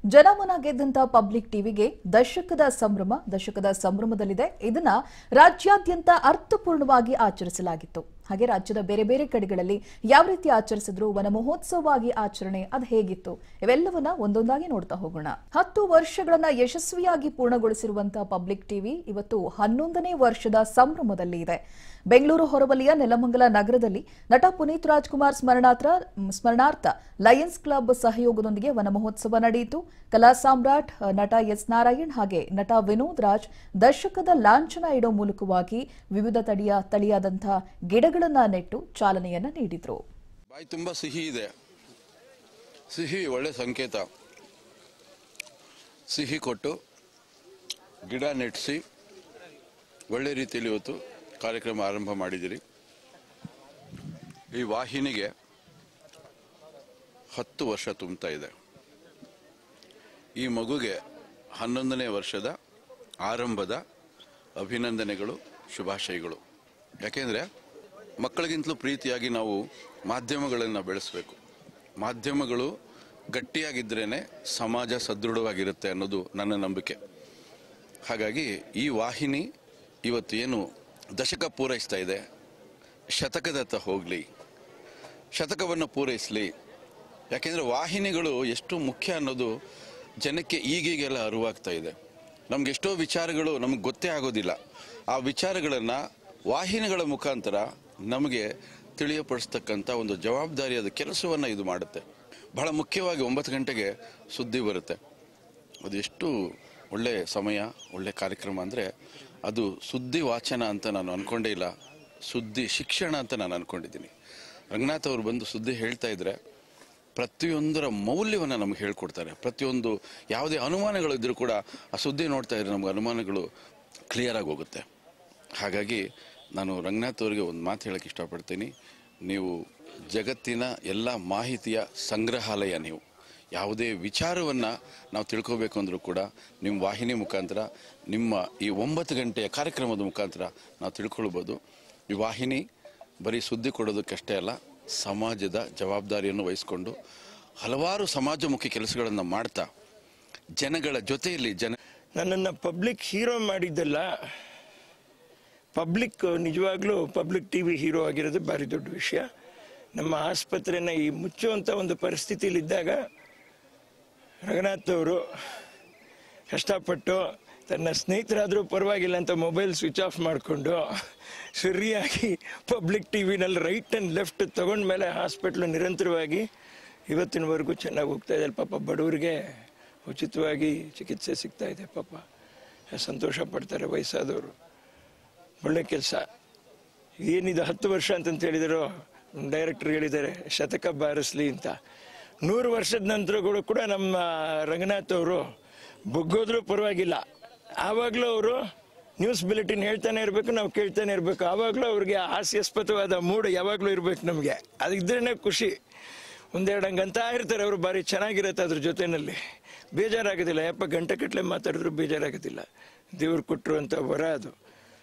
ಜನಮನ ಗೆದ್ದಂತ public ಟಿವಿಗೆ ದಶಕದ ಸಂಭ್ರಮದಲ್ಲಿದೆ. ಇದನ್ನ ರಾಜ್ಯಾದ್ಯಂತ ಅರ್ಥಪೂರ್ಣವಾಗಿ ಆಚರಿಸಲಾಗಿತ್ತು. ಹಾಗೆ ರಾಜ್ಯದ ಬೇರೆ ಬೇರೆ ಕಡೆಗಳಲ್ಲಿ ಯಾವ ರೀತಿ ಆಚರಿಸಿದ್ರು, ವನ ಮಹೋತ್ಸವವಾಗಿ ಆಚರಣೆ ಅದು ಹೇಗಿತ್ತು, ಇವೆಲ್ಲವನ್ನ ಒಂದೊಂದಾಗಿ ನೋಡ್ತಾ ಹೋಗೋಣ. 10 ವರ್ಷಗಳನ್ನ ಯಶಸ್ವಿಯಾಗಿ ಪೂರ್ಣಗೊಳಿಸಿರುವಂತಹ ಪಬ್ಲಿಕ್ ಟಿವಿ ಇವತ್ತು 11ನೇ ವರ್ಷದ ಸಂಭ್ರಮದಲ್ಲಿ ಇದೆ. ಬೆಂಗಳೂರು ಹೊರವಲಯ ನೆಲಮಂಗಲ ನಗರದಲ್ಲಿ ನಟ ಪುನೀತ್ ರಾಜ್ಕುಮಾರ್ ಸ್ಮರಣಾರ್ಥ ಲಯನ್ಸ್ ಕ್ಲಬ್ ಸಹಯೋಗದೊಂದಿಗೆ ವನ ಮಹೋತ್ಸವ ನಡೆಯಿತು. ಕಲಾ ಸಾಮ್ರಾಟ್ ನಟ ಎಸ್ ನಾರಾಯಣ್ ಹಾಗೆ ನಟ ವಿನೋದ್ ರಾಜ್ ದಶಕದ ಲಾಂಛನ ಇಡೋ ಮೂಲಕವಾಗಿ ವಿವಿಧ ತಳಿಯಾದಂತಹ ಗಿಡಗಳನ್ನ ನೆಟ್ಟು ಚಾಲನೆಯನ್ನ ನೀಡಿದ್ರು. ಬಾಯಿ ತುಂಬಾ ಸಿಹಿ ಇದೆ. ಸಿಹಿ ಒಳ್ಳೆ ಸಂಕೇತ. ಸಿಹಿ ಕೊಟ್ಟು ಗಿಡ ನೆಟ್ಟಿಸಿ ಒಳ್ಳೆ ರೀತಿಯಲ್ಲಿ ಇವತ್ತು ಕಾರ್ಯಕ್ರಮ ಆರಂಭ ಮಾಡಿದಿರಿ. ಈ ವಾಹಿನಿಗೆ 10 ವರ್ಷ ತುಂಬುತ್ತಾ ಇದೆ. ಈ ಮಗುಗೆ 11ನೇ ವರ್ಷದ ಆರಂಭದ ಅಭಿನಂದನೆಗಳು, ಶುಭಾಶಯಗಳು. ಯಾಕೆಂದರೆ ಮಕ್ಕಳಿಗಿಂತಲೂ ಪ್ರೀತಿಯಾಗಿ ನಾವು ಮಾಧ್ಯಮಗಳನ್ನು ಬೆಳೆಸಬೇಕು. ಮಾಧ್ಯಮಗಳು ಗಟ್ಟಿಯಾಗಿದ್ದರೇ ಸಮಾಜ ಸದೃಢವಾಗಿರುತ್ತೆ ಅನ್ನೋದು ನನ್ನ ನಂಬಿಕೆ. ಹಾಗಾಗಿ ಈ ವಾಹಿನಿ ಇವತ್ತು ಏನು ದಶಕ ಪೂರೈಸ್ತಾ ಇದೆ, ಶತಕದತ್ತ ಹೋಗಲಿ, ಶತಕವನ್ನು ಪೂರೈಸಲಿ. ಯಾಕೆಂದರೆ ವಾಹಿನಿಗಳು ಎಷ್ಟು ಮುಖ್ಯ ಅನ್ನೋದು ಜನಕ್ಕೆ ಈಗೀಗೆಲ್ಲ ಅರಿವಾಗ್ತಾ ಇದೆ. ನಮಗೆಷ್ಟೋ ವಿಚಾರಗಳು ನಮಗೆ ಗೊತ್ತೇ ಆಗೋದಿಲ್ಲ. ಆ ವಿಚಾರಗಳನ್ನು ವಾಹಿನಿಗಳ ಮುಖಾಂತರ ನಮಗೆ ತಿಳಿಯಪಡಿಸ್ತಕ್ಕಂಥ ಒಂದು ಜವಾಬ್ದಾರಿಯಾದ ಕೆಲಸವನ್ನು ಇದು ಮಾಡುತ್ತೆ. ಬಹಳ ಮುಖ್ಯವಾಗಿ 9 ಗಂಟೆಗೆ ಸುದ್ದಿ ಬರುತ್ತೆ. ಅದು ಎಷ್ಟು ಒಳ್ಳೆಯ ಸಮಯ, ಒಳ್ಳೆಯ ಕಾರ್ಯಕ್ರಮ ಅಂದರೆ ಅದು ಸುದ್ದಿ ವಾಚನ ಅಂತ ನಾನು ಅಂದ್ಕೊಂಡೇ ಇಲ್ಲ, ಸುದ್ದಿ ಶಿಕ್ಷಣ ಅಂತ ನಾನು ಅಂದ್ಕೊಂಡಿದ್ದೀನಿ. ರಂಗನಾಥ್ ಅವರು ಬಂದು ಸುದ್ದಿ ಹೇಳ್ತಾ ಇದ್ರೆ ಪ್ರತಿಯೊಂದರ ಮೌಲ್ಯವನ್ನು ನಮಗೆ ಹೇಳ್ಕೊಡ್ತಾರೆ. ಪ್ರತಿಯೊಂದು ಯಾವುದೇ ಅನುಮಾನಗಳು ಇದ್ದರೂ ಕೂಡ ಆ ಸುದ್ದಿ ನೋಡ್ತಾ ಇದ್ರೆ ನಮಗೆ ಅನುಮಾನಗಳು ಕ್ಲಿಯರ್ ಆಗಿ ಹೋಗುತ್ತೆ. ಹಾಗಾಗಿ ನಾನು ರಂಗನಾಥ್ ಅವರಿಗೆ ಒಂದು ಮಾತು ಹೇಳೋಕ್ಕೆ ಇಷ್ಟಪಡ್ತೀನಿ. ನೀವು ಜಗತ್ತಿನ ಎಲ್ಲ ಮಾಹಿತಿಯ ಸಂಗ್ರಹಾಲಯ. ನೀವು ಯಾವುದೇ ವಿಚಾರವನ್ನು ನಾವು ತಿಳ್ಕೋಬೇಕು ಅಂದರೂ ಕೂಡ ನಿಮ್ಮ ವಾಹಿನಿ ಮುಖಾಂತರ, ನಿಮ್ಮ ಈ 9 ಗಂಟೆಯ ಕಾರ್ಯಕ್ರಮದ ಮುಖಾಂತರ ನಾವು ತಿಳ್ಕೊಳ್ಬೋದು. ಈ ವಾಹಿನಿ ಬರೀ ಸುದ್ದಿ ಕೊಡೋದಕ್ಕಷ್ಟೇ ಅಲ್ಲ, ಸಮಾಜದ ಜವಾಬ್ದಾರಿಯನ್ನು ವಹಿಸಿಕೊಂಡು ಹಲವಾರು ಸಮಾಜಮುಖಿ ಕೆಲಸಗಳನ್ನು ಮಾಡ್ತಾ ಜನಗಳ ಜೊತೆಯಲ್ಲಿ ನನ್ನನ್ನು ಪಬ್ಲಿಕ್ ಹೀರೋ ಮಾಡಿದ್ದಲ್ಲ, ಪಬ್ಲಿಕ್ ನಿಜವಾಗ್ಲೂ ಪಬ್ಲಿಕ್ ಟಿವಿ ಹೀರೋ ಆಗಿರೋದು ಭಾರಿ ದೊಡ್ಡ ವಿಷಯ. ನಮ್ಮ ಆಸ್ಪತ್ರೆನ ಈ ಮುಚ್ಚುವಂಥ ಒಂದು ಪರಿಸ್ಥಿತಿಯಲ್ಲಿದ್ದಾಗ ರಂಗನಾಥ್ ಅವರು ಕಷ್ಟಪಟ್ಟು ತನ್ನ ಸ್ನೇಹಿತರಾದರೂ ಪರವಾಗಿಲ್ಲ ಅಂತ ಮೊಬೈಲ್ ಸ್ವಿಚ್ ಆಫ್ ಮಾಡಿಕೊಂಡು ಸರಿಯಾಗಿ ಪಬ್ಲಿಕ್ ಟಿವಿನಲ್ಲಿ ರೈಟ್ ಆ್ಯಂಡ್ ಲೆಫ್ಟ್ ತಗೊಂಡ್ಮೇಲೆ ಹಾಸ್ಪಿಟ್ಲು ನಿರಂತರವಾಗಿ ಇವತ್ತಿನವರೆಗೂ ಚೆನ್ನಾಗಿ ಹೋಗ್ತಾ ಇದೆ. ಪಾಪ ಬಡವರಿಗೆ ಉಚಿತವಾಗಿ ಚಿಕಿತ್ಸೆ ಸಿಗ್ತಾ ಇದೆ. ಪಾಪ ಸಂತೋಷ ಪಡ್ತಾರೆ ವಯಸ್ಸಾದವರು. ಒಳ್ಳೆ ಕೆಲಸ. ಏನಿದು 10 ವರ್ಷ ಅಂತಂತ ಹೇಳಿದರು, ಡೈರೆಕ್ಟರ್ ಹೇಳಿದ್ದಾರೆ ಶತಕ ಬಾರಿಸ್ಲಿ ಅಂತ. 100 ವರ್ಷದ ನಂತರಗಳು ಕೂಡ ನಮ್ಮ ರಂಗನಾಥ್ ಅವರು ಬಗ್ಗೋದ್ರೂ ಪರವಾಗಿಲ್ಲ, ಆವಾಗಲೂ ಅವರು ನ್ಯೂಸ್ ಬುಲೆಟಿನ್ ಹೇಳ್ತಾನೆ ಇರಬೇಕು, ನಾವು ಕೇಳ್ತಾನೆ ಇರಬೇಕು. ಆವಾಗಲೂ ಅವ್ರಿಗೆ ಹಾಸ್ಯಾಸ್ಪದವಾದ ಮೂಡ್ ಯಾವಾಗಲೂ ಇರಬೇಕು. ನಮಗೆ ಅದಿದ್ರೇ ಖುಷಿ. ಒಂದೆರಡು ಹಂಗಂತ ಇರ್ತಾರೆ ಅವರು, ಭಾರಿ ಚೆನ್ನಾಗಿರುತ್ತೆ. ಅದ್ರ ಜೊತೆಯಲ್ಲಿ ಬೇಜಾರಾಗೋದಿಲ್ಲ. ಯಪ್ಪ ಗಂಟೆ ಕಟ್ಟಲೆ ಮಾತಾಡಿದ್ರು ಬೇಜಾರಾಗೋದಿಲ್ಲ. ದೇವ್ರು ಕೊಟ್ಟರು ಅಂತ ವರ ಅದು.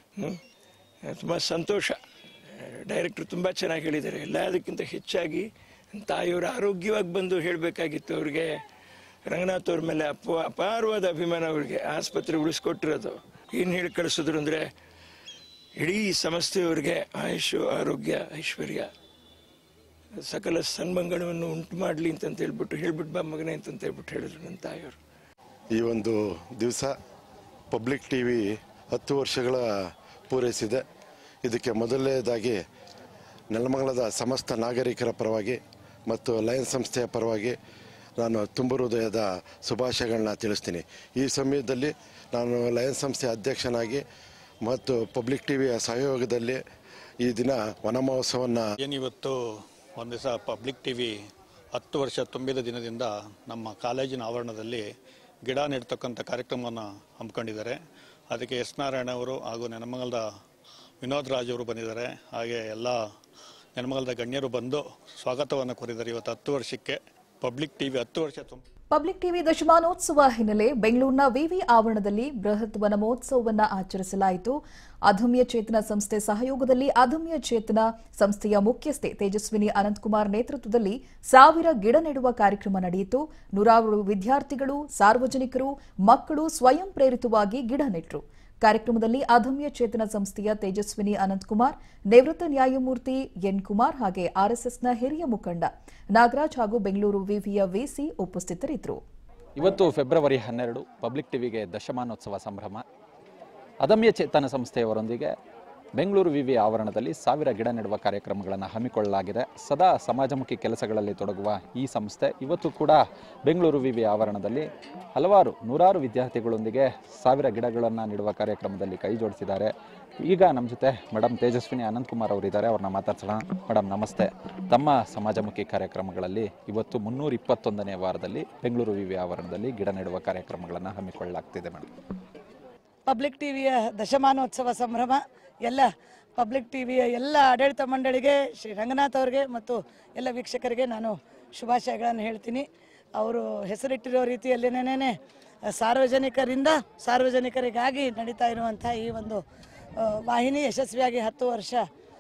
ತುಂಬ ಸಂತೋಷ. ಡೈರೆಕ್ಟ್ರು ತುಂಬ ಚೆನ್ನಾಗಿ ಹೇಳಿದ್ದಾರೆ. ಎಲ್ಲದಕ್ಕಿಂತ ಹೆಚ್ಚಾಗಿ ತಾಯಿಯವರು ಆರೋಗ್ಯವಾಗಿ ಬಂದು ಹೇಳಬೇಕಾಗಿತ್ತು. ಅವ್ರಿಗೆ ರಂಗನಾಥ್ ಅವ್ರ ಮೇಲೆ ಅಪಾರವಾದ ಅಭಿಮಾನ. ಅವ್ರಿಗೆ ಆಸ್ಪತ್ರೆ ಉಳಿಸ್ಕೊಟ್ಟಿರೋದು. ಏನು ಹೇಳಿ ಕಳಿಸಿದ್ರು ಅಂದರೆ ಇಡೀ ಸಂಸ್ಥೆಯವ್ರಿಗೆ ಆಯುಷು, ಆರೋಗ್ಯ, ಐಶ್ವರ್ಯ, ಸಕಲ ಸನ್ಮಂಗಳವನ್ನು ಉಂಟು ಮಾಡಲಿ ಅಂತಂತ ಹೇಳ್ಬಿಟ್ಟು ಬಾ ಮಗನೇ ಅಂತಂತ ಹೇಳ್ಬಿಟ್ಟು ಹೇಳಿದ್ರು ನನ್ನ ತಾಯಿಯವರು. ಈ ಒಂದು ದಿವಸ ಪಬ್ಲಿಕ್ ಟಿವಿ 10 ವರ್ಷಗಳ ಪೂರೈಸಿದೆ. ಇದಕ್ಕೆ ಮೊದಲನೇದಾಗಿ ನೆಲಮಂಗಲದ ಸಮಸ್ತ ನಾಗರಿಕರ ಪರವಾಗಿ ಮತ್ತು ಲಯನ್ಸ್ ಸಂಸ್ಥೆಯ ಪರವಾಗಿ ನಾನು ತುಂಬ ಹೃದಯದ ಶುಭಾಶಯಗಳನ್ನ ತಿಳಿಸ್ತೀನಿ. ಈ ಸಮಯದಲ್ಲಿ ನಾನು ಲಯನ್ಸ್ ಸಂಸ್ಥೆ ಅಧ್ಯಕ್ಷನಾಗಿ ಮತ್ತು ಪಬ್ಲಿಕ್ ಟಿವಿಯ ಸಹಯೋಗದಲ್ಲಿ ಈ ದಿನ ವನ ಮಹೋತ್ಸವವನ್ನು ಏನಿವತ್ತು ಒಂದು ದಿವಸ ಪಬ್ಲಿಕ್ ಟಿವಿ 10 ವರ್ಷ ತುಂಬಿದ ದಿನದಿಂದ ನಮ್ಮ ಕಾಲೇಜಿನ ಆವರಣದಲ್ಲಿ ಗಿಡ ನೆಡ್ತಕ್ಕಂಥ ಕಾರ್ಯಕ್ರಮವನ್ನು ಹಮ್ಮಿಕೊಂಡಿದ್ದಾರೆ. ಅದಕ್ಕೆ ಎಸ್ ನಾರಾಯಣ ಅವರು ಹಾಗೂ ನೆಲಮಂಗಲದ ವಿನೋದ್ ರಾಜ್ ಅವರು ಬಂದಿದ್ದಾರೆ. ಹಾಗೆ ಎಲ್ಲ ನೆಲಮಂಗಲದ ಗಣ್ಯರು ಬಂದು ಸ್ವಾಗತವನ್ನು ಕೋರಿದ್ದಾರೆ. ಇವತ್ತು 10 ವರ್ಷಕ್ಕೆ ಪಬ್ಲಿಕ್ ಟಿವಿ 10 ವರ್ಷ ಪಬ್ಲಿಕ್ ಟಿವಿ ದಶಮಾನೋತ್ಸವ ಹಿನ್ನೆಲೆ ಬೆಂಗಳೂರಿನ ವಿವಿ ಆವರಣದಲ್ಲಿ ಬೃಹತ್ ವನ ಮಹೋತ್ಸವವನ್ನು ಆಚರಿಸಲಾಯಿತು. ಅದಮ್ಯ ಚೇತನ ಸಂಸ್ಥೆ ಸಹಯೋಗದಲ್ಲಿ ಅದಮ್ಯ ಚೇತನ ಸಂಸ್ಥೆಯ ಮುಖ್ಯಸ್ಥೆ ತೇಜಸ್ವಿನಿ ಅನಂತಕುಮಾರ್ ನೇತೃತ್ವದಲ್ಲಿ 1000 ಗಿಡ ನೆಡುವ ಕಾರ್ಯಕ್ರಮ ನಡೆಯಿತು. ನೂರಾರು ವಿದ್ಯಾರ್ಥಿಗಳು, ಸಾರ್ವಜನಿಕರು, ಮಕ್ಕಳು ಸ್ವಯಂ ಪ್ರೇರಿತವಾಗಿ ಗಿಡ ನೆಟ್ಟರು. ಕಾರ್ಯಕ್ರಮದಲ್ಲಿ ಅದಮ್ಯ ಚೇತನ ಸಂಸ್ಥೆಯ ತೇಜಸ್ವಿನಿ ಅನಂತಕುಮಾರ್, ನಿವೃತ್ತ ನ್ಯಾಯಮೂರ್ತಿ ಎನ್ ಕುಮಾರ್ ಹಾಗೆ ಆರ್ಎಸ್ಎಸ್ನ ಹಿರಿಯ ಮುಖಂಡ ನಾಗರಾಜ್ ಹಾಗೂ ಬೆಂಗಳೂರು ವಿವಿಯ ವಿಸಿ ಉಪಸ್ಥಿತರಿದ್ದರು. ಇವತ್ತು ಫೆಬ್ರವರಿ 12 ಪಬ್ಲಿಕ್ ಟಿವಿಗೆ ದಶಮಾನೋತ್ಸವ ಸಂಭ್ರಮ. ಅದಮ್ಯ ಚೇತನ ಸಂಸ್ಥೆಯವರೊಂದಿಗೆ ಬೆಂಗಳೂರು ವಿವಿ ಆವರಣದಲ್ಲಿ 1000 ಗಿಡ ನೆಡುವ ಕಾರ್ಯಕ್ರಮಗಳನ್ನು ಹಮ್ಮಿಕೊಳ್ಳಲಾಗಿದೆ. ಸದಾ ಸಮಾಜಮುಖಿ ಕೆಲಸಗಳಲ್ಲಿ ತೊಡಗುವ ಈ ಸಂಸ್ಥೆ ಇವತ್ತು ಕೂಡ ಬೆಂಗಳೂರು ವಿವಿ ಆವರಣದಲ್ಲಿ ನೂರಾರು ವಿದ್ಯಾರ್ಥಿಗಳೊಂದಿಗೆ 1000 ಗಿಡಗಳನ್ನು ನೆಡುವ ಕಾರ್ಯಕ್ರಮದಲ್ಲಿ ಕೈ ಜೋಡಿಸಿದ್ದಾರೆ. ಈಗ ನಮ್ಮ ಜೊತೆ ಮೇಡಮ್ ತೇಜಸ್ವಿನಿ ಅನಂತಕುಮಾರ್ ಅವರಿದ್ದಾರೆ, ಅವ್ರನ್ನ ಮಾತಾಡ್ಸೋಣ. ಮೇಡಮ್ ನಮಸ್ತೆ. ತಮ್ಮ ಸಮಾಜಮುಖಿ ಕಾರ್ಯಕ್ರಮಗಳಲ್ಲಿ ಇವತ್ತು 321ನೇ ವಾರದಲ್ಲಿ ಬೆಂಗಳೂರು ವಿವಿ ಆವರಣದಲ್ಲಿ ಗಿಡ ನೆಡುವ ಕಾರ್ಯಕ್ರಮಗಳನ್ನು ಹಮ್ಮಿಕೊಳ್ಳಲಾಗ್ತಿದೆ. ಮೇಡಮ್, ಪಬ್ಲಿಕ್ ಟಿವಿಯ ದಶಮಾನೋತ್ಸವ ಸಂಭ್ರಮ ಎಲ್ಲ ಪಬ್ಲಿಕ್ ಟಿವಿಯ ಎಲ್ಲ ಆಡಳಿತ ಮಂಡಳಿಗೆ, ಶ್ರೀ ರಂಗನಾಥ್ ಅವರಿಗೆ ಮತ್ತು ಎಲ್ಲ ವೀಕ್ಷಕರಿಗೆ ನಾನು ಶುಭಾಶಯಗಳನ್ನು ಹೇಳ್ತೀನಿ. ಅವರು ಹೆಸರಿಟ್ಟಿರೋ ರೀತಿಯಲ್ಲೇನೇ ಸಾರ್ವಜನಿಕರಿಗಾಗಿ ನಡೀತಾ ಇರುವಂಥ ಈ ಒಂದು ವಾಹಿನಿ ಯಶಸ್ವಿಯಾಗಿ 10 ವರ್ಷ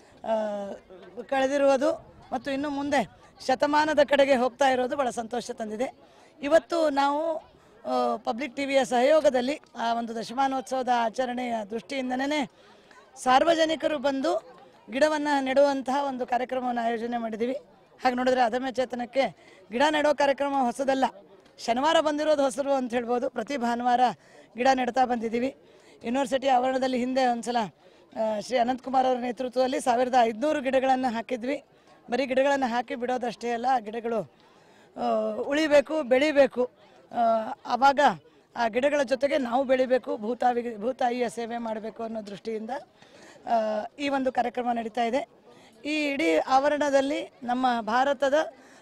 ಕಳೆದಿರುವುದು ಮತ್ತು ಇನ್ನು ಮುಂದೆ ಶತಮಾನದ ಕಡೆಗೆ ಹೋಗ್ತಾ ಇರೋದು ಭಾಳ ಸಂತೋಷ ತಂದಿದೆ. ಇವತ್ತು ನಾವು ಪಬ್ಲಿಕ್ ಟಿವಿಯ ಸಹಯೋಗದಲ್ಲಿ ಆ ಒಂದು ದಶಮಾನೋತ್ಸವದ ಆಚರಣೆಯ ದೃಷ್ಟಿಯಿಂದನೇ ಸಾರ್ವಜನಿಕರು ಬಂದು ಗಿಡವನ್ನು ನೆಡುವಂತಹ ಒಂದು ಕಾರ್ಯಕ್ರಮವನ್ನು ಆಯೋಜನೆ ಮಾಡಿದ್ದೀವಿ. ಹಾಗೆ ನೋಡಿದ್ರೆ ಅದಮ್ಯ ಚೇತನಕ್ಕೆ ಗಿಡ ನೆಡೋ ಕಾರ್ಯಕ್ರಮ ಹೊಸದಲ್ಲ, ಶನಿವಾರ ಬಂದಿರೋದು ಹೊಸರು ಅಂತ ಹೇಳ್ಬೋದು. ಪ್ರತಿ ಭಾನುವಾರ ಗಿಡ ನೆಡ್ತಾ ಬಂದಿದ್ದೀವಿ. ಯೂನಿವರ್ಸಿಟಿ ಆವರಣದಲ್ಲಿ ಹಿಂದೆ ಒಂದ್ಸಲ ಶ್ರೀ ಅನಂತಕುಮಾರ್ ಅವರ ನೇತೃತ್ವದಲ್ಲಿ 1500 ಗಿಡಗಳನ್ನು ಹಾಕಿದ್ವಿ. ಬರೀ ಗಿಡಗಳನ್ನು ಹಾಕಿ ಬಿಡೋದಷ್ಟೇ ಅಲ್ಲ, ಆ ಗಿಡಗಳು ಉಳಿಬೇಕು, ಬೆಳಿಬೇಕು. ಆವಾಗ ಆ ಗಿಡಗಳ ಜೊತೆಗೆ ನಾವು ಬೆಳಿಬೇಕು, ಭೂತಾಯಿಯ ಸೇವೆ ಮಾಡಬೇಕು ಅನ್ನೋ ದೃಷ್ಟಿಯಿಂದ ಈ ಒಂದು ಕಾರ್ಯಕ್ರಮ ನಡೀತಾ ಇದೆ. ಈ ಇಡೀ ಆವರಣದಲ್ಲಿ ನಮ್ಮ ಭಾರತದ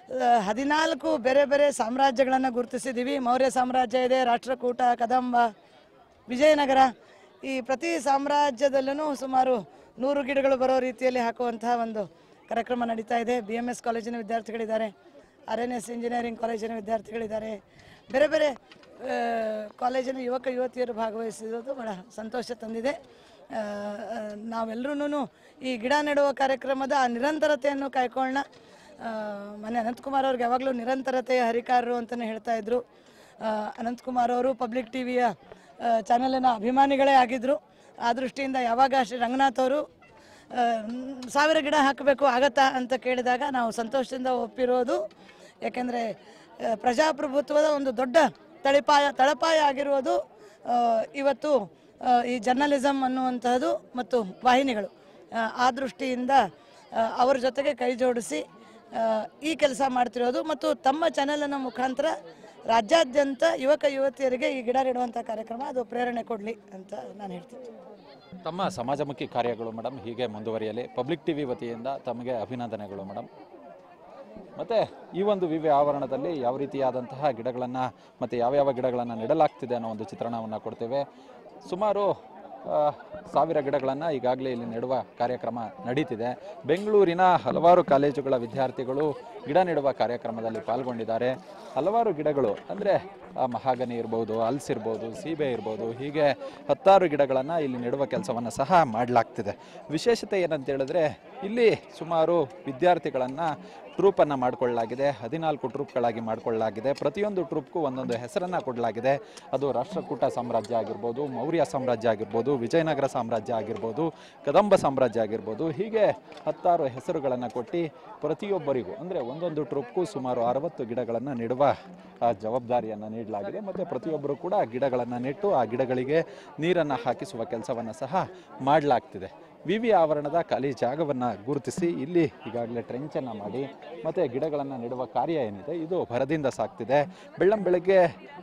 14 ಬೇರೆ ಬೇರೆ ಸಾಮ್ರಾಜ್ಯಗಳನ್ನು ಗುರುತಿಸಿದ್ದೀವಿ. ಮೌರ್ಯ ಸಾಮ್ರಾಜ್ಯ ಇದೆ, ರಾಷ್ಟ್ರಕೂಟ, ಕದಂಬ, ವಿಜಯನಗರ. ಈ ಪ್ರತಿ ಸಾಮ್ರಾಜ್ಯದಲ್ಲೂ ಸುಮಾರು 100 ಗಿಡಗಳು ಬರೋ ರೀತಿಯಲ್ಲಿ ಹಾಕುವಂತಹ ಒಂದು ಕಾರ್ಯಕ್ರಮ ನಡೀತಾ ಇದೆ. BMS ಕಾಲೇಜಿನ ವಿದ್ಯಾರ್ಥಿಗಳಿದ್ದಾರೆ, RNS ಇಂಜಿನಿಯರಿಂಗ್ ಕಾಲೇಜಿನ ವಿದ್ಯಾರ್ಥಿಗಳಿದ್ದಾರೆ, ಬೇರೆ ಬೇರೆ ಕಾಲೇಜಿನ ಯುವಕ ಯುವತಿಯರು ಭಾಗವಹಿಸಿರೋದು ಬಹಳ ಸಂತೋಷ ತಂದಿದೆ. ನಾವೆಲ್ಲರೂ ಈ ಗಿಡ ನೆಡುವ ಕಾರ್ಯಕ್ರಮದ ಆ ನಿರಂತರತೆಯನ್ನು ಕಾಯ್ಕೊಳ್ಳೋಣ. ಮನೆ ಅನಂತಕುಮಾರ್ ಅವ್ರಿಗೆ ಯಾವಾಗಲೂ ನಿರಂತರತೆಯ ಹರಿಕಾರರು ಅಂತಲೇ ಹೇಳ್ತಾ ಇದ್ರು. ಅನಂತಕುಮಾರ್ ಅವರು ಪಬ್ಲಿಕ್ ಟಿವಿಯ ಚಾನಲಿನ ಅಭಿಮಾನಿಗಳೇ ಆಗಿದ್ದರು. ಆ ದೃಷ್ಟಿಯಿಂದ ಯಾವಾಗ ಶ್ರೀ ರಂಗನಾಥ್ ಅವರು 1000 ಗಿಡ ಹಾಕಬೇಕು ಆಗತ್ತಾ ಅಂತ ಕೇಳಿದಾಗ ನಾವು ಸಂತೋಷದಿಂದ ಒಪ್ಪಿರೋದು. ಯಾಕೆಂದರೆ ಪ್ರಜಾಪ್ರಭುತ್ವದ ಒಂದು ದೊಡ್ಡ ತಳಪಾಯ ಆಗಿರುವುದು ಇವತ್ತು ಈ ಜರ್ನಲಿಸಮ್ ಅನ್ನುವಂತಹದ್ದು ಮತ್ತು ವಾಹಿನಿಗಳು. ಆ ದೃಷ್ಟಿಯಿಂದ ಅವರ ಜೊತೆಗೆ ಕೈ ಜೋಡಿಸಿ ಈ ಕೆಲಸ ಮಾಡ್ತಿರೋದು ಮತ್ತು ತಮ್ಮ ಚಾನೆಲಿನ ಮುಖಾಂತರ ರಾಜ್ಯಾದ್ಯಂತ ಯುವಕ ಯುವತಿಯರಿಗೆ ಈ ಗಿಡ ನೆಡುವಂಥ ಕಾರ್ಯಕ್ರಮ ಅದು ಪ್ರೇರಣೆ ಕೊಡಲಿ ಅಂತ ನಾನು ಹೇಳ್ತೀನಿ. ತಮ್ಮ ಸಮಾಜಮುಖಿ ಕಾರ್ಯಗಳು ಮೇಡಮ್ ಹೀಗೆ ಮುಂದುವರಿಯಲಿ. ಪಬ್ಲಿಕ್ ಟಿವಿ ವತಿಯಿಂದ ತಮಗೆ ಅಭಿನಂದನೆಗಳು ಮೇಡಮ್. ಮತ್ತು ಈ ಒಂದು ವಿವಿ ಆವರಣದಲ್ಲಿ ಯಾವ ರೀತಿಯಾದಂತಹ ಗಿಡಗಳನ್ನು ಮತ್ತು ಯಾವ್ಯಾವ ಗಿಡಗಳನ್ನು ನೆಡಲಾಗ್ತಿದೆ ಅನ್ನೋ ಒಂದು ಚಿತ್ರಣವನ್ನು ಕೊಡ್ತೇವೆ. ಸುಮಾರು 1000 ಗಿಡಗಳನ್ನು ಈಗಾಗಲೇ ಇಲ್ಲಿ ನೆಡುವ ಕಾರ್ಯಕ್ರಮ ನಡೀತಿದೆ. ಬೆಂಗಳೂರಿನ ಹಲವಾರು ಕಾಲೇಜುಗಳ ವಿದ್ಯಾರ್ಥಿಗಳು ಗಿಡ ನೆಡುವ ಕಾರ್ಯಕ್ರಮದಲ್ಲಿ ಪಾಲ್ಗೊಂಡಿದ್ದಾರೆ. ಹಲವಾರು ಗಿಡಗಳು ಅಂದರೆ ಮಹಾಗನಿ ಇರ್ಬೋದು, ಹಲ್ಸ್ ಇರ್ಬೋದು, ಸೀಬೆ ಇರ್ಬೋದು, ಹೀಗೆ 10 ಗಿಡಗಳನ್ನು ಇಲ್ಲಿ ನೆಡುವ ಕೆಲಸವನ್ನು ಸಹ ಮಾಡಲಾಗ್ತಿದೆ. ವಿಶೇಷತೆ ಏನಂತ ಹೇಳಿದ್ರೆ ಇಲ್ಲಿ ಸುಮಾರು ವಿದ್ಯಾರ್ಥಿಗಳನ್ನು ಟ್ರೂಪನ್ನು ಮಾಡಿಕೊಳ್ಳಲಾಗಿದೆ. 14 ಟ್ರೂಪ್ಗಳಾಗಿ ಮಾಡಿಕೊಳ್ಳಲಾಗಿದೆ. ಪ್ರತಿಯೊಂದು ಟ್ರೂಪ್ಗೂ ಒಂದೊಂದು ಹೆಸರನ್ನು ಕೊಡಲಾಗಿದೆ. ಅದು ರಾಷ್ಟ್ರಕೂಟ ಸಾಮ್ರಾಜ್ಯ ಆಗಿರ್ಬೋದು, ಮೌರ್ಯ ಸಾಮ್ರಾಜ್ಯ ಆಗಿರ್ಬೋದು, ವಿಜಯನಗರ ಸಾಮ್ರಾಜ್ಯ ಆಗಿರ್ಬೋದು, ಕದಂಬ ಸಾಮ್ರಾಜ್ಯ ಆಗಿರ್ಬೋದು, ಹೀಗೆ 10 ಹೆಸರುಗಳನ್ನು ಕೊಟ್ಟು ಪ್ರತಿಯೊಬ್ಬರಿಗೂ ಅಂದರೆ ಒಂದೊಂದು ಟ್ರೂಪ್ಗೂ ಸುಮಾರು 60 ಗಿಡಗಳನ್ನು ನೆಡುವ ಜವಾಬ್ದಾರಿಯನ್ನು ನೀಡಲಾಗಿದೆ. ಮತ್ತು ಪ್ರತಿಯೊಬ್ಬರು ಕೂಡ ಗಿಡಗಳನ್ನು ನೆಟ್ಟು ಆ ಗಿಡಗಳಿಗೆ ನೀರನ್ನು ಹಾಕಿಸುವ ಕೆಲಸವನ್ನು ಸಹ ಮಾಡಲಾಗ್ತಿದೆ. ವಿವಿ ಆವರಣದ ಖಾಲಿ ಜಾಗವನ್ನು ಗುರುತಿಸಿ ಇಲ್ಲಿ ಈಗಾಗಲೇ ಟ್ರೆಂಚನ್ನು ಮಾಡಿ ಮತ್ತು ಗಿಡಗಳನ್ನು ನೆಡುವ ಕಾರ್ಯ ಏನಿದೆ ಇದು ಭರದಿಂದ ಸಾಗ್ತಿದೆ. ಬೆಳ್ಳಂಬೆಳಗ್ಗೆ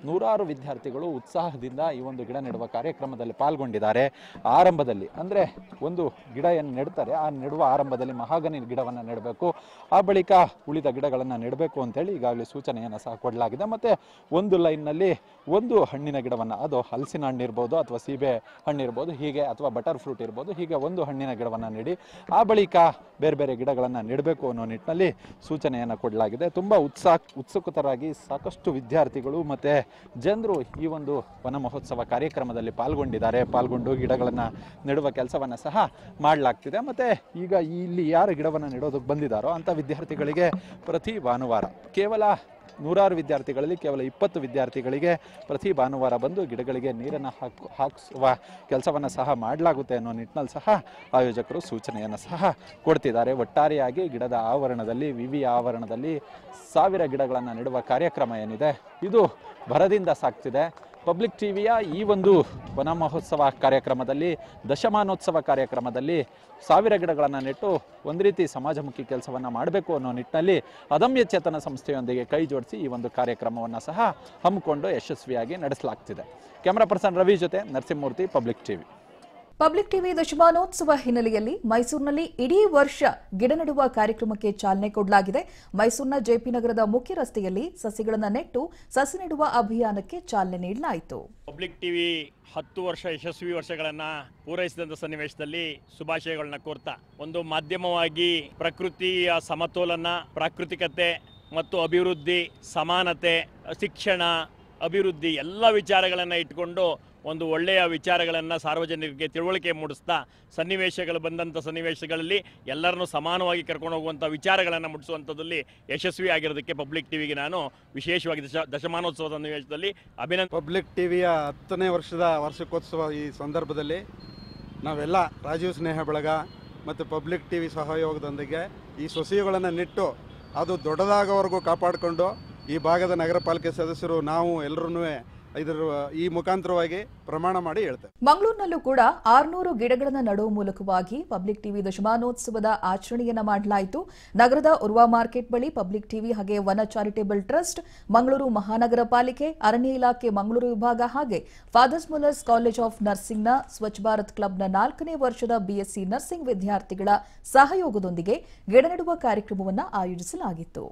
ನೂರಾರು ವಿದ್ಯಾರ್ಥಿಗಳು ಉತ್ಸಾಹದಿಂದ ಈ ಒಂದು ಗಿಡ ನೆಡುವ ಕಾರ್ಯಕ್ರಮದಲ್ಲಿ ಪಾಲ್ಗೊಂಡಿದ್ದಾರೆ. ಆರಂಭದಲ್ಲಿ ಅಂದರೆ ಒಂದು ಗಿಡ ಏನು ನೆಡ್ತಾರೆ, ಆ ನೆಡುವ ಆರಂಭದಲ್ಲಿ ಮಹಾಗನಿ ಗಿಡವನ್ನು ನೆಡಬೇಕು, ಆ ಬಳಿಕ ಉಳಿದ ಗಿಡಗಳನ್ನು ನೆಡಬೇಕು ಅಂತೇಳಿ ಈಗಾಗಲೇ ಸೂಚನೆಯನ್ನು ಸಹ ಕೊಡಲಾಗಿದೆ. ಮತ್ತು ಒಂದು ಲೈನ್ನಲ್ಲಿ ಒಂದು ಹಣ್ಣಿನ ಗಿಡವನ್ನು, ಅದು ಹಲಸಿನ ಹಣ್ಣು ಇರ್ಬೋದು ಅಥವಾ ಸೀಬೆ ಹಣ್ಣು ಇರ್ಬೋದು, ಹೀಗೆ ಅಥವಾ ಬಟರ್ ಫ್ರೂಟ್ ಇರ್ಬೋದು, ಹೀಗೆ ಒಂದು ಹಣ್ಣಿನ ಗಿಡವನ್ನು ನೆಡಿ ಆ ಬಳಿಕ ಬೇರೆ ಬೇರೆ ಗಿಡಗಳನ್ನು ನೆಡಬೇಕು ಅನ್ನೋ ನಿಟ್ಟಿನಲ್ಲಿ ಸೂಚನೆಯನ್ನು ಕೊಡಲಾಗಿದೆ. ತುಂಬ ಉತ್ಸುಕತರಾಗಿ ಸಾಕಷ್ಟು ವಿದ್ಯಾರ್ಥಿಗಳು ಮತ್ತು ಜನರು ಈ ಒಂದು ವನ ಮಹೋತ್ಸವ ಕಾರ್ಯಕ್ರಮದಲ್ಲಿ ಪಾಲ್ಗೊಂಡು ಗಿಡಗಳನ್ನು ನೆಡುವ ಕೆಲಸವನ್ನು ಸಹ ಮಾಡಲಾಗ್ತಿದೆ. ಮತ್ತು ಈಗ ಇಲ್ಲಿ ಯಾರು ಗಿಡವನ್ನು ನೆಡೋದಕ್ಕೆ ಬಂದಿದ್ದಾರೋ ಅಂಥ ವಿದ್ಯಾರ್ಥಿಗಳಿಗೆ ಪ್ರತಿ ಭಾನುವಾರ ಕೇವಲ ನೂರಾರು ವಿದ್ಯಾರ್ಥಿಗಳಲ್ಲಿ ಕೇವಲ 20 ವಿದ್ಯಾರ್ಥಿಗಳಿಗೆ ಪ್ರತಿ ಭಾನುವಾರ ಬಂದು ಗಿಡಗಳಿಗೆ ನೀರನ್ನು ಹಾಕಿಸುವ ಕೆಲಸವನ್ನು ಸಹ ಮಾಡಲಾಗುತ್ತೆ ಅನ್ನೋ ನಿಟ್ಟಿನಲ್ಲಿ ಸಹ ಆಯೋಜಕರು ಸೂಚನೆಯನ್ನು ಸಹ ಕೊಡ್ತಿದ್ದಾರೆ. ಒಟ್ಟಾರೆಯಾಗಿ ಗಿಡದ ಆವರಣದಲ್ಲಿ, ವಿವಿ ಆವರಣದಲ್ಲಿ 1000 ಗಿಡಗಳನ್ನು ನೆಡುವ ಕಾರ್ಯಕ್ರಮ ಏನಿದೆ ಇದು ಭರದಿಂದ ಸಾಗ್ತಿದೆ. ಪಬ್ಲಿಕ್ ಟಿವಿಯ ಈ ಒಂದು ವನ ಮಹೋತ್ಸವ ಕಾರ್ಯಕ್ರಮದಲ್ಲಿ, ದಶಮಾನೋತ್ಸವ ಕಾರ್ಯಕ್ರಮದಲ್ಲಿ 1000 ಗಿಡಗಳನ್ನು ನೆಟ್ಟು ಒಂದು ರೀತಿ ಸಮಾಜಮುಖಿ ಕೆಲಸವನ್ನು ಮಾಡಬೇಕು ಅನ್ನೋ ನಿಟ್ಟಿನಲ್ಲಿ ಅದಮ್ಯ ಚೇತನ ಸಂಸ್ಥೆಯೊಂದಿಗೆ ಕೈ ಜೋಡಿಸಿ ಈ ಒಂದು ಕಾರ್ಯಕ್ರಮವನ್ನು ಸಹ ಹಮ್ಮಿಕೊಂಡು ಯಶಸ್ವಿಯಾಗಿ ನಡೆಸಲಾಗ್ತಿದೆ. ಕ್ಯಾಮರಾ ಪರ್ಸನ್ ರವಿ ಜೊತೆ Narasimhamurthy, public TV. Public TV ದಶಮಾನೋತ್ಸವ ಹಿನ್ನೆಲೆಯಲ್ಲಿ ಮೈಸೂರಿನಲ್ಲಿ ಇಡೀ ವರ್ಷ ಗಿಡ ನೆಡುವ ಕಾರ್ಯಕ್ರಮಕ್ಕೆ ಚಾಲನೆ ಕೊಡಲಾಗಿದೆ. ಮೈಸೂರಿನ ಜೆಪಿ ನಗರದ ಮುಖ್ಯ ರಸ್ತೆಯಲ್ಲಿ ಸಸಿಗಳನ್ನು ನೆಟ್ಟು ಸಸಿ ನೆಡುವ ಅಭಿಯಾನಕ್ಕೆ ಚಾಲನೆ ನೀಡಲಾಯಿತು. ಪಬ್ಲಿಕ್ ಟಿವಿ 10 ವರ್ಷ ಯಶಸ್ವಿ ವರ್ಷಗಳನ್ನು ಪೂರೈಸಿದಂಥ ಸನ್ನಿವೇಶದಲ್ಲಿ ಶುಭಾಶಯಗಳನ್ನ ಕೋರ್ತಾ, ಒಂದು ಮಾಧ್ಯಮವಾಗಿ ಪ್ರಕೃತಿಯ ಸಮತೋಲನ, ಪ್ರಾಕೃತಿಕತೆ ಮತ್ತು ಅಭಿವೃದ್ಧಿ, ಸಮಾನತೆ, ಶಿಕ್ಷಣ, ಅಭಿವೃದ್ಧಿ ಎಲ್ಲ ವಿಚಾರಗಳನ್ನು ಇಟ್ಕೊಂಡು ಒಂದು ಒಳ್ಳೆಯ ವಿಚಾರಗಳನ್ನು ಸಾರ್ವಜನಿಕರಿಗೆ ತಿಳುವಳಿಕೆ ಮೂಡಿಸ್ತಾ, ಸನ್ನಿವೇಶಗಳು ಬಂದಂಥ ಸನ್ನಿವೇಶಗಳಲ್ಲಿ ಎಲ್ಲರನ್ನೂ ಸಮಾನವಾಗಿ ಕರ್ಕೊಂಡು ಹೋಗುವಂಥ ವಿಚಾರಗಳನ್ನು ಮುಟ್ಟಿಸುವಂಥದ್ದಲ್ಲಿ ಯಶಸ್ವಿಯಾಗಿರೋದಕ್ಕೆ ಪಬ್ಲಿಕ್ ಟಿವಿಗೆ ನಾನು ವಿಶೇಷವಾಗಿ ದಶಮಾನೋತ್ಸವ ಸನ್ನಿವೇಶದಲ್ಲಿ ಅಭಿನಂದನೆ. ಪಬ್ಲಿಕ್ ಟಿವಿಯ 10ನೇ ವಾರ್ಷಿಕೋತ್ಸವ ಈ ಸಂದರ್ಭದಲ್ಲಿ ನಾವೆಲ್ಲ ರಾಜೀವ್ ಸ್ನೇಹ ಬಳಗ ಮತ್ತು ಪಬ್ಲಿಕ್ ಟಿವಿ ಸಹಯೋಗದೊಂದಿಗೆ ಈ ಸಸಿಗಳನ್ನು ನೆಟ್ಟು ಅದು ದೊಡ್ಡದಾಗೋವರೆಗೂ ಕಾಪಾಡಿಕೊಂಡು ಈ ಭಾಗದ ನಗರ ಪಾಲಿಕೆ ಸದಸ್ಯರು ನಾವು ಎಲ್ಲರೂ ಇದರ ಈ ಮುಖಾಂತರವಾಗಿ ಪ್ರಮಾಣ ಮಾಡಿ ಹೇಳ್ತೇವೆ. ಮಂಗಳೂರಿನಲ್ಲೂ ಕೂಡ 600 ಗಿಡಗಳನ್ನು ನೆಡುವ ಮೂಲಕವಾಗಿ ಪಬ್ಲಿಕ್ ಟಿವಿ ದಶಮಾನೋತ್ಸವದ ಆಚರಣೆಯನ್ನ ಮಾಡಲಾಯಿತು. ನಗರದ ಉರ್ವಾ ಮಾರ್ಕೆಟ್ ಬಳಿ ಪಬ್ಲಿಕ್ ಟಿವಿ ಹಾಗೆ ವನ ಚಾರಿಟೇಬಲ್ ಟ್ರಸ್ಟ್, ಮಂಗಳೂರು ಮಹಾನಗರ ಪಾಲಿಕೆ, ಅರಣ್ಯ ಇಲಾಖೆ ಮಂಗಳೂರು ವಿಭಾಗ ಹಾಗೆ ಫಾದರ್ಸ್ ಮುಲ್ಲರ್ಸ್ ಕಾಲೇಜ್ ಆಫ್ ನರ್ಸಿಂಗ್ನ ಸ್ವಚ್ಛ ಭಾರತ್ ಕ್ಲಬ್ನ 4ನೇ ವರ್ಷದ ಬಿಎಸ್ಸಿ ನರ್ಸಿಂಗ್ ವಿದ್ಯಾರ್ಥಿಗಳ ಸಹಯೋಗದೊಂದಿಗೆ ಗಿಡ ನೆಡುವ ಕಾರ್ಯಕ್ರಮವನ್ನು ಆಯೋಜಿಸಲಾಗಿತ್ತು.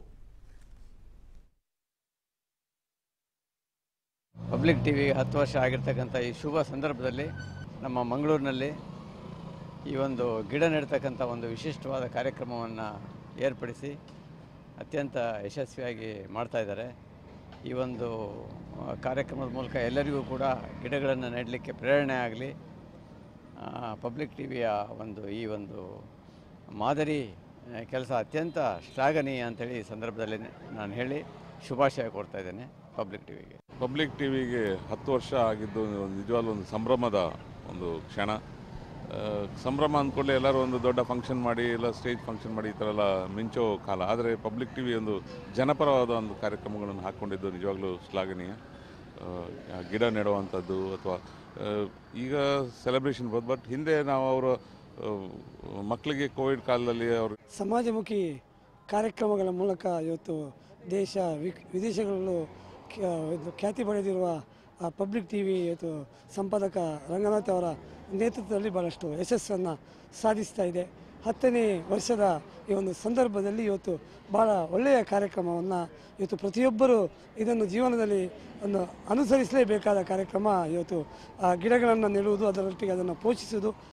ಪಬ್ಲಿಕ್ ಟಿವಿ 10 ವರ್ಷ ಆಗಿರ್ತಕ್ಕಂಥ ಈ ಶುಭ ಸಂದರ್ಭದಲ್ಲಿ ನಮ್ಮ ಮಂಗಳೂರಿನಲ್ಲಿ ಈ ಒಂದು ಗಿಡ ನೆಡ್ತಕ್ಕಂಥ ಒಂದು ವಿಶಿಷ್ಟವಾದ ಕಾರ್ಯಕ್ರಮವನ್ನು ಏರ್ಪಡಿಸಿ ಅತ್ಯಂತ ಯಶಸ್ವಿಯಾಗಿ ಮಾಡ್ತಾ ಇದ್ದಾರೆ. ಈ ಒಂದು ಕಾರ್ಯಕ್ರಮದ ಮೂಲಕ ಎಲ್ಲರಿಗೂ ಕೂಡ ಗಿಡಗಳನ್ನು ನೆಡಲಿಕ್ಕೆ ಪ್ರೇರಣೆ ಆಗಲಿ, ಪಬ್ಲಿಕ್ ಟಿವಿಯ ಈ ಒಂದು ಮಾದರಿ ಕೆಲಸ ಅತ್ಯಂತ ಶ್ಲಾಘನೀಯ ಅಂತೇಳಿ ಈ ಸಂದರ್ಭದಲ್ಲಿ ನಾನು ಹೇಳಿ ಶುಭಾಶಯ ಕೊಡ್ತಾ ಇದ್ದೇನೆ ಪಬ್ಲಿಕ್ ಟಿವಿಗೆ. ಪಬ್ಲಿಕ್ ಟಿವಿಗೆ 10 ವರ್ಷ ಆಗಿದ್ದು ನಿಜವಾಗ್ಲೂ ಒಂದು ಸಂಭ್ರಮದ ಒಂದು ಕ್ಷಣ. ಸಂಭ್ರಮ ಅಂದ್ಕೊಳ್ಳಿ ಎಲ್ಲರೂ ಒಂದು ದೊಡ್ಡ ಫಂಕ್ಷನ್ ಮಾಡಿ, ಎಲ್ಲ ಸ್ಟೇಜ್ ಫಂಕ್ಷನ್ ಮಾಡಿ ಈ ಥರ ಎಲ್ಲ ಮಿಂಚೋ ಕಾಲ. ಆದರೆ ಪಬ್ಲಿಕ್ ಟಿವಿ ಒಂದು ಜನಪರವಾದ ಒಂದು ಕಾರ್ಯಕ್ರಮಗಳನ್ನು ಹಾಕ್ಕೊಂಡಿದ್ದು ನಿಜವಾಗ್ಲೂ ಶ್ಲಾಘನೀಯ. ಗಿಡ ನೆಡುವಂಥದ್ದು ಅಥವಾ ಈಗ ಸೆಲೆಬ್ರೇಷನ್ ಬೋದು, ಬಟ್ ಹಿಂದೆ ನಾವು ಅವರು ಮಕ್ಕಳಿಗೆ ಕೋವಿಡ್ ಕಾಲದಲ್ಲಿ ಅವರು ಸಮಾಜಮುಖಿ ಕಾರ್ಯಕ್ರಮಗಳ ಮೂಲಕ ಇವತ್ತು ದೇಶ ವಿದೇಶಗಳಲ್ಲೂ ಖ್ಯಾತಿ ಪಡೆದಿರುವ ಪಬ್ಲಿಕ್ ಟಿವಿ ಇವತ್ತು ಸಂಪಾದಕ ರಂಗನಾಥ್ ಅವರ ನೇತೃತ್ವದಲ್ಲಿ ಭಾಳಷ್ಟು ಯಶಸ್ಸನ್ನು ಸಾಧಿಸ್ತಾ ಇದೆ. 10ನೇ ವರ್ಷದ ಈ ಒಂದು ಸಂದರ್ಭದಲ್ಲಿ ಇವತ್ತು ಭಾಳ ಒಳ್ಳೆಯ ಕಾರ್ಯಕ್ರಮವನ್ನು ಇವತ್ತು ಪ್ರತಿಯೊಬ್ಬರು ಇದನ್ನು ಜೀವನದಲ್ಲಿ ಒಂದು ಅನುಸರಿಸಲೇಬೇಕಾದ ಕಾರ್ಯಕ್ರಮ. ಇವತ್ತು ಗಿಡಗಳನ್ನು ನೆಡುವುದು, ಅದರೊಟ್ಟಿಗೆ ಅದನ್ನು ಪೋಷಿಸುವುದು.